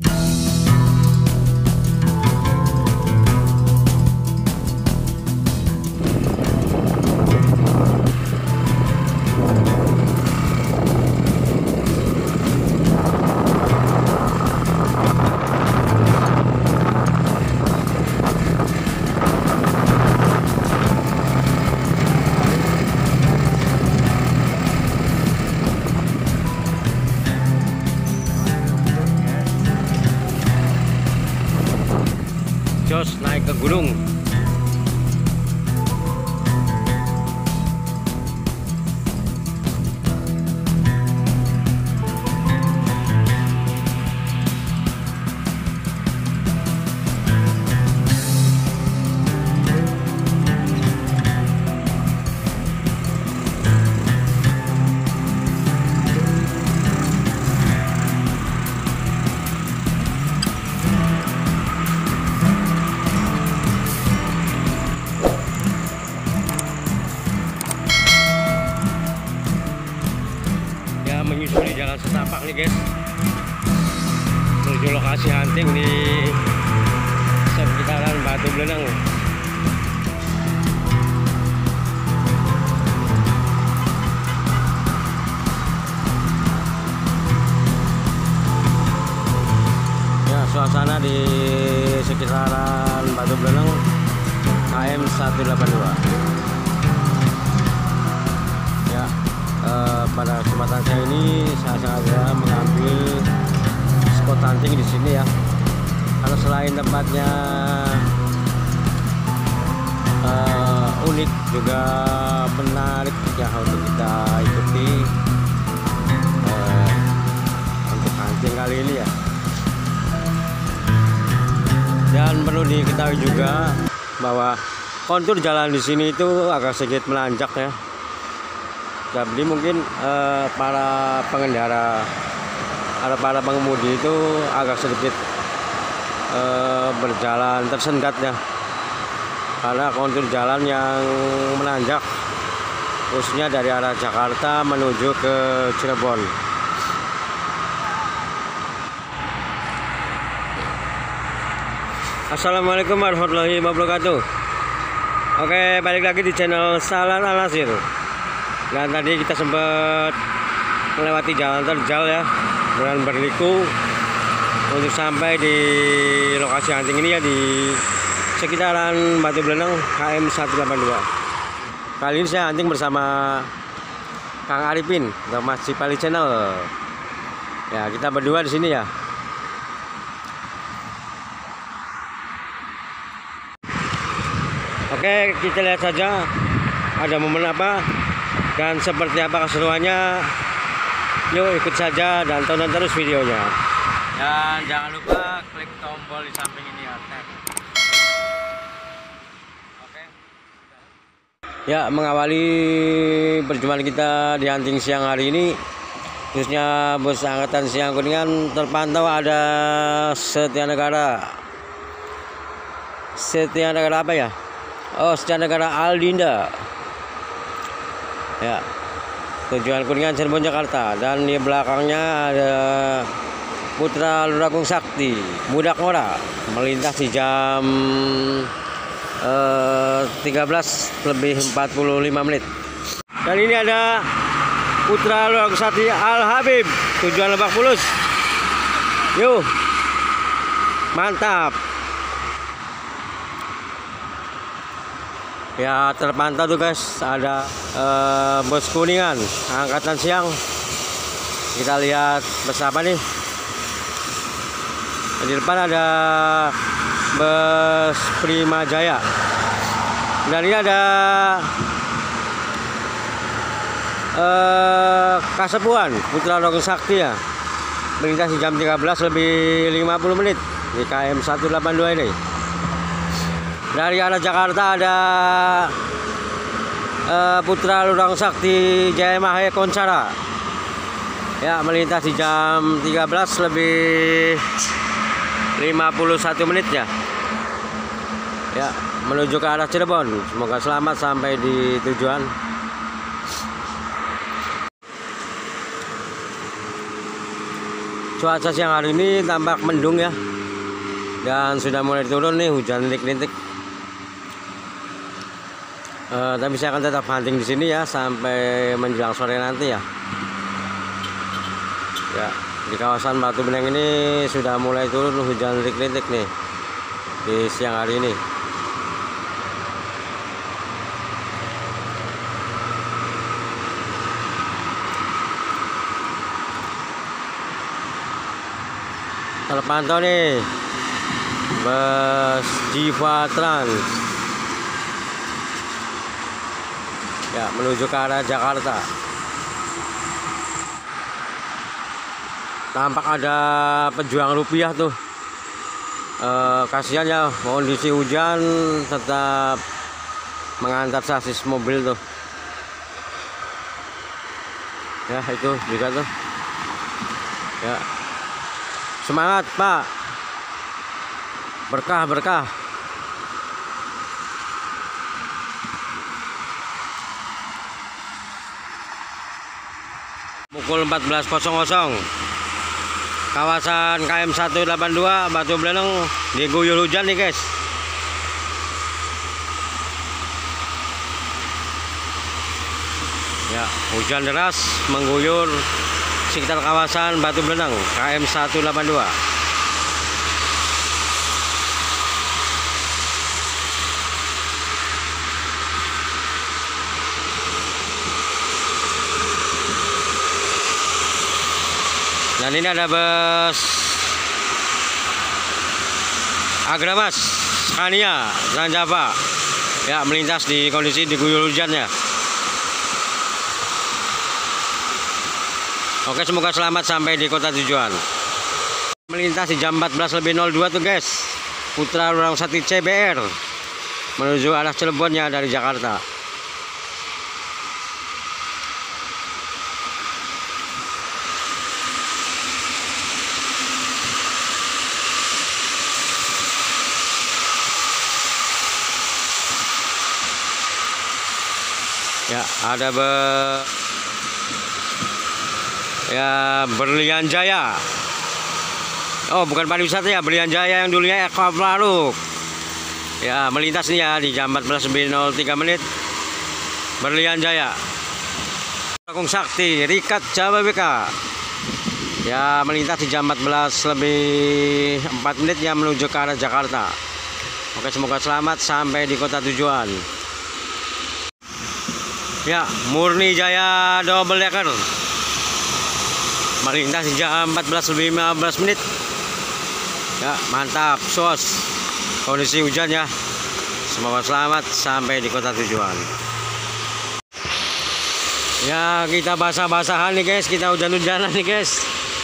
Jos naik ke gunung. Menyusuri jalan setapak nih guys, menuju lokasi hunting di sekitaran Batu Belenang. Ya, suasana di sekitaran Batu Belenang KM 182. Pada kesempatan saya ini saya sengaja mengambil spot hunting di sini ya, karena selain tempatnya unik juga menarik ya untuk kita ikuti untuk hunting kali ini ya. Dan perlu diketahui juga bahwa kontur jalan di sini itu agak sedikit menanjak ya. Jadi mungkin para pengendara atau para pengemudi itu agak sedikit berjalan tersendat ya, karena kontur jalan yang menanjak, khususnya dari arah Jakarta menuju ke Cirebon. Assalamualaikum warahmatullahi wabarakatuh. Oke, balik lagi di channel Salan Al-Nasir. Dan tadi kita sempat melewati jalan terjal ya, dengan berliku untuk sampai di lokasi hunting ini ya, di sekitaran Batu Belenang KM 182. Kali ini saya hunting bersama Kang Arifin atau Mas Cipali Channel. Ya, kita berdua di sini ya. Oke, kita lihat saja ada momen apa dan seperti apa keseruannya. Yuk ikut saja dan tonton terus videonya. Dan jangan lupa klik tombol di samping ini ya, tab. Oke. Ya, mengawali perjumpaan kita di hunting siang hari ini, khususnya bus angkatan siang Kuningan, terpantau ada Setia Negara. Setia Negara apa ya? Oh, Setia Negara Aldinda. Ya, tujuan Kuningan, Cirebon, Jakarta. Dan di belakangnya ada Putra Luragung Sakti Budak Ngora, melintas di jam 13:45. Dan ini ada Putra Luragung Sakti Al Habib, tujuan Lebak Bulus. Yuk, mantap. Ya, terpantau tuh guys, ada bus Kuningan angkatan siang. Kita lihat bersama nih. Di depan ada bus Prima Jaya. Dan ini ada Kasepuan Putra Luragung Sakti ya, melintas di jam 13:50 di KM 182 ini. Dari arah Jakarta ada Putra Luragung Sakti Jaya Mahe Konsara ya, melintas di jam 13:51 ya. Ya, menuju ke arah Cirebon. Semoga selamat sampai di tujuan. Cuaca siang hari ini tampak mendung ya, dan sudah mulai turun nih hujan rintik-rintik. Tapi saya akan tetap hunting di sini ya sampai menjelang sore nanti ya. Ya, di kawasan Batu Beneng ini sudah mulai turun hujan rintik-rintik nih di siang hari ini. Terpantau nih bus Jiva Trans ya menuju ke arah Jakarta. Tampak ada pejuang rupiah tuh. Kasihan ya, kondisi hujan tetap mengantar sasis mobil tuh. Ya itu juga tuh. Ya. Semangat Pak, berkah. Pukul 14.00, kawasan KM 182 Batu Beneng diguyur hujan nih guys. Ya, hujan deras mengguyur sekitar kawasan Batu Beneng KM 182. Dan ini ada bus Agramas Scania Transjava ya melintas di kondisi diguyur hujan ya. Oke, semoga selamat sampai di kota tujuan. Melintas di jam 14.02 tuh guys, Putra Lurang Sati CBR menuju arah Cirebonnya dari Jakarta. Ya, ada Berlian Jaya. Oh, bukan pariwisata ya, Berlian Jaya yang dulunya Aquapark. Ya, melintas nih ya di jam 14.03. Berlian Jaya. Agung Sakti, Rikat Jawa BK. Ya, melintas di jam 14.04 ya menuju ke arah Jakarta. Oke, semoga selamat sampai di kota tujuan. Ya, Murni Jaya Double Decker melintas di jam 14.15. Ya, mantap sos. Kondisi hujan ya. Semoga selamat sampai di kota tujuan. Ya, kita basah-basahan nih guys, kita hujan-hujanan nih guys.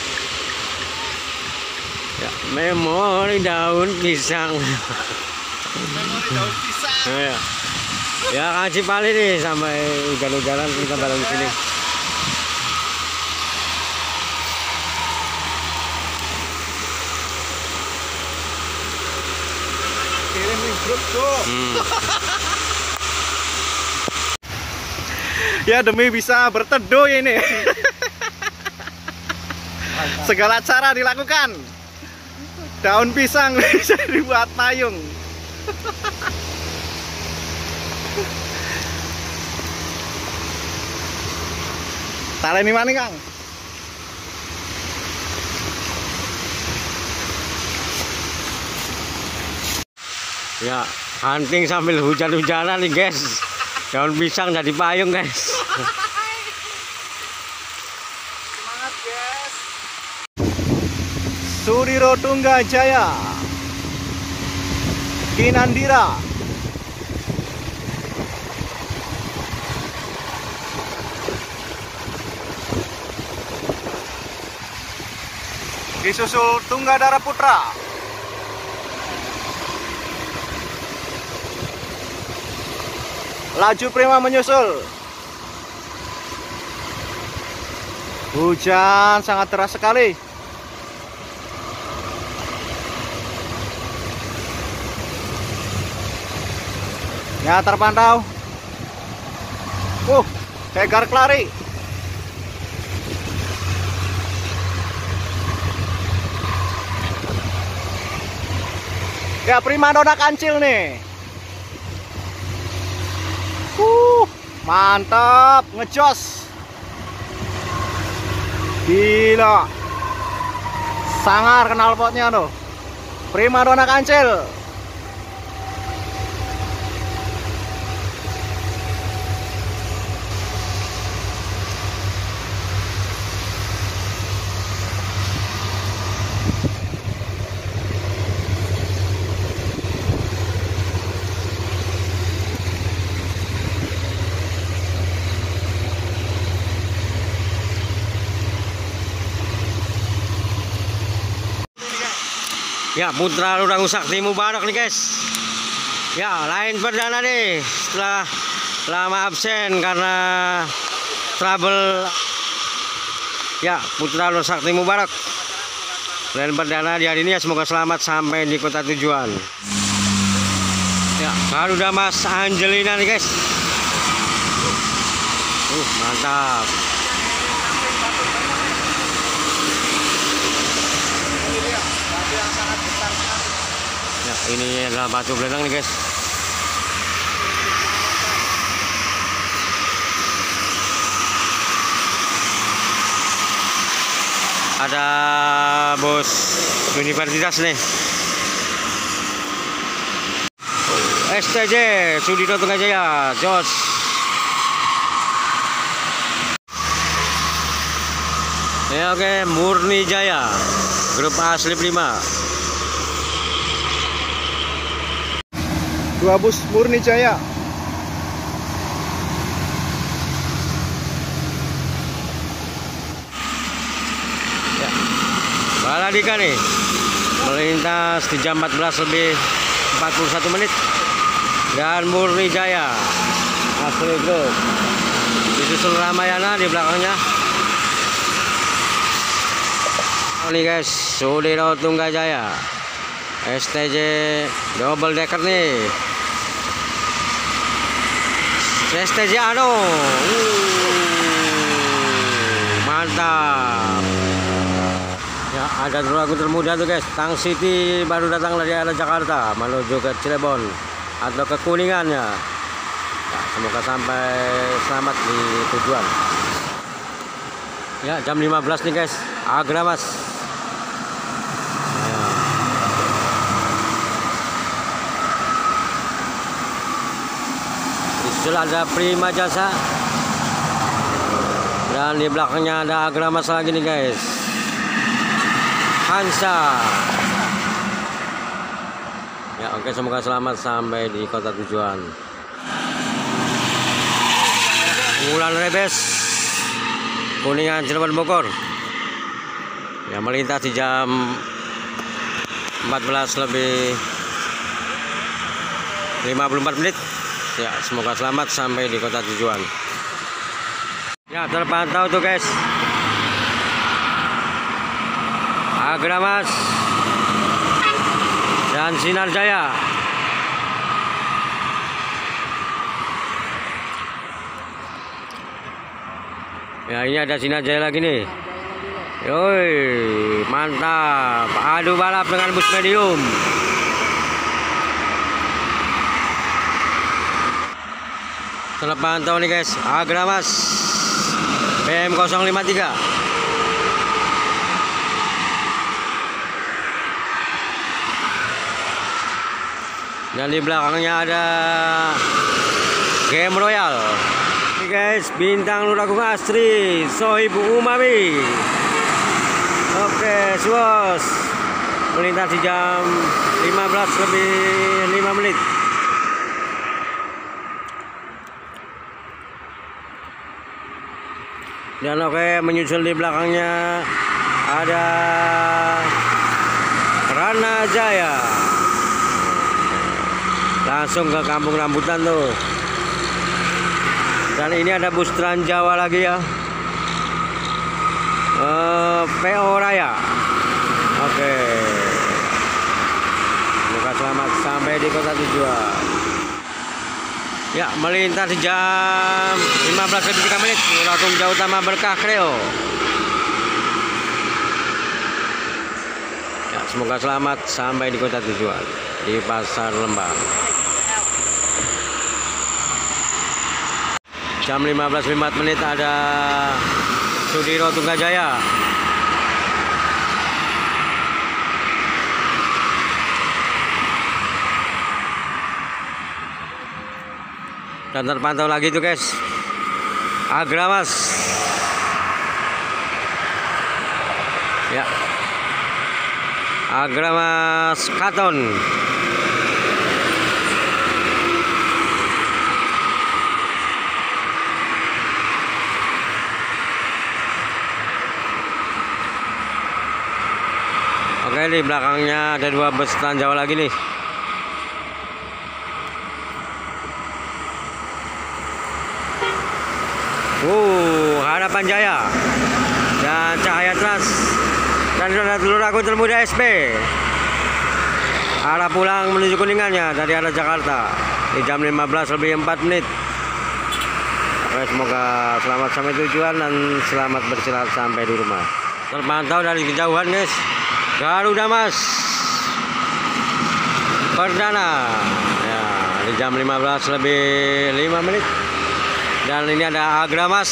Ya, memori daun pisang. Memori daun pisang. Ya, Kang Cipali nih sampai hujan-hujanan kita bareng di sini. Kirim di grup tuh. Ya, demi bisa berteduh ini. Segala cara dilakukan. Daun pisang bisa dibuat payung. Taleni mana Kang? Ya, hunting sambil hujan-hujanan nih guys. Daun pisang jadi payung guys. Semangat guys. Suriro Tungga Jaya, Kinandira, disusul Tunggadara Putra, Laju Prima menyusul. Hujan sangat deras sekali. Ya, terpantau. Tegar Klari. Ya, primadona kancil nih. Mantap, ngejos. Gila. Sangar knalpotnya tuh. Primadona kancil. Ya, Putra Lurah Sakti Mubarak nih guys. Ya, lain perdana nih setelah lama absen karena trouble. Ya, Putra Lurah Sakti Mubarak. Lain perdana di hari ini ya, semoga selamat sampai di kota tujuan. Ya, Garuda Mas Angelina nih guys. Mantap. Ya, ini adalah batu belenang nih guys. Ada bos universitas nih. STJ Sudido Tunggajaya, Jos. Ya, oke, Murni Jaya, grup A slip 5. 2 bus Murni Jaya. Ya. Baladika nih melintas di jam 14:41 dan Murni Jaya asli grup disusul Ramayana di belakangnya. Ini guys, Sudido Tunggajaya STJ double decker nih. STJ Ano. Mantap. Ya, ada dragon termuda tuh guys. Tang City baru datang dari arah Jakarta menuju ke Cirebon atau ke Kuningan ya. Ya, semoga sampai selamat di tujuan. Ya, jam 15 nih guys. Agramas. Ada Prima Jasa dan di belakangnya ada Agramas lagi nih guys. Hansa. Ya, oke, semoga selamat sampai di kota tujuan. Wulan Rebes Kuningan Cirebon Bogor. Ya, melintas di jam 14:54. Ya, semoga selamat sampai di kota tujuan. Ya, terpantau tuh guys. Agramas dan Sinar Jaya. Ya, ini ada Sinar Jaya lagi nih. Yoi, mantap. Adu balap dengan bus medium. Terpantau nih guys, Agramas PM053. Dan di belakangnya ada Game Royal. Ini guys, Bintang Luragung Astri, Sohibu Umami. Oke, Suos melintas di jam 15:05. Dan oke, menyusul di belakangnya ada Rana Jaya. Langsung ke Kampung Rambutan tuh. Dan ini ada bus Trans Jawa lagi ya. PO Raya. Oke. Semoga selamat sampai di kota tujuan. Ya, melintas di jam 15:03. Langsung jauh utama Berkah Kreo. Ya, semoga selamat sampai di kota tujuan. di Pasar Lembang. Jam 15.04 ada Sudiro Tunggajaya. Dan terpantau lagi tuh guys, Agramas ya, Agramas Katon. Oke, di belakangnya ada 2 bus Trans Jawa lagi nih. Harapan Jaya dan Cahaya Trans dan telur aku termuda SP arah pulang menuju Kuningannya dari arah Jakarta di jam 15:04. Oke, semoga selamat sampai tujuan dan selamat beristirahat sampai di rumah. Terpantau dari kejauhan guys, Garuda Mas Perdana ya, di jam 15:05. Dan ini ada Agramas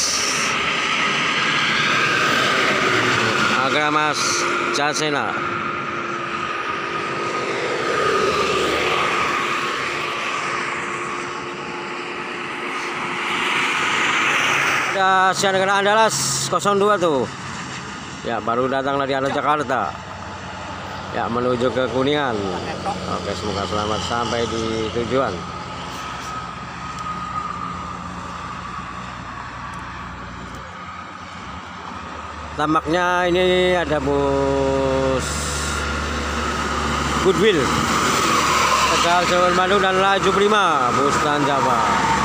Jasena. Ada Sian Negara Andalas 02 tuh. Ya, baru datang dari arah Jakarta. Ya, menuju ke Kuningan. Oke, semoga selamat sampai di tujuan. Tampaknya ini ada bus Goodwill Tegal Cirebon Bandung dan Laju Prima bus Trans Jawa.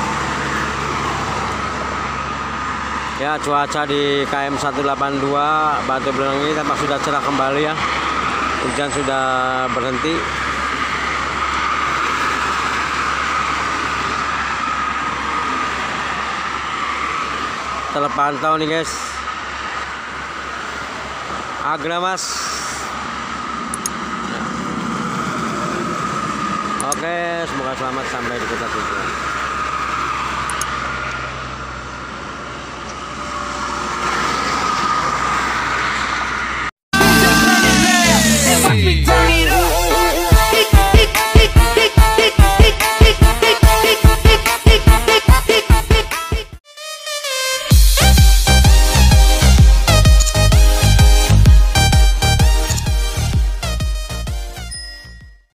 Ya, cuaca di KM 182 Batu Belang ini tampak sudah cerah kembali ya. Hujan sudah berhenti. Terpantau nih guys, Agramas. Oke, semoga selamat sampai di kota tujuan.